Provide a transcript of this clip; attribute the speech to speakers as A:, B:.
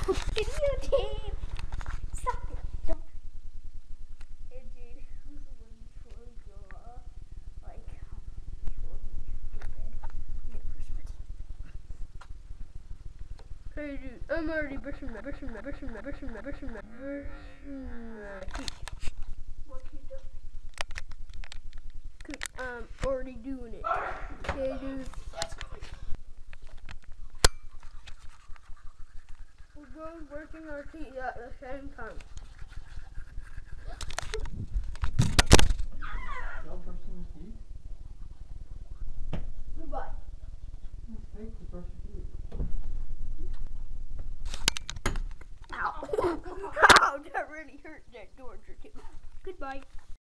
A: Videotape! Stop it. Don't. Hey, dude. Who's the one before we go off? Like, before we go to bed? Yeah, brush my teeth. Hey, dude. I'm already brushing my teeth. What you doing? I'm already doing it. Okay, dude. We're both brushing our teeth at the same time.
B: Y'all brushing your teeth?
A: Goodbye.
B: It's fake to brush your teeth.
A: Ow. Ow, that really hurt that Georgia too. Goodbye.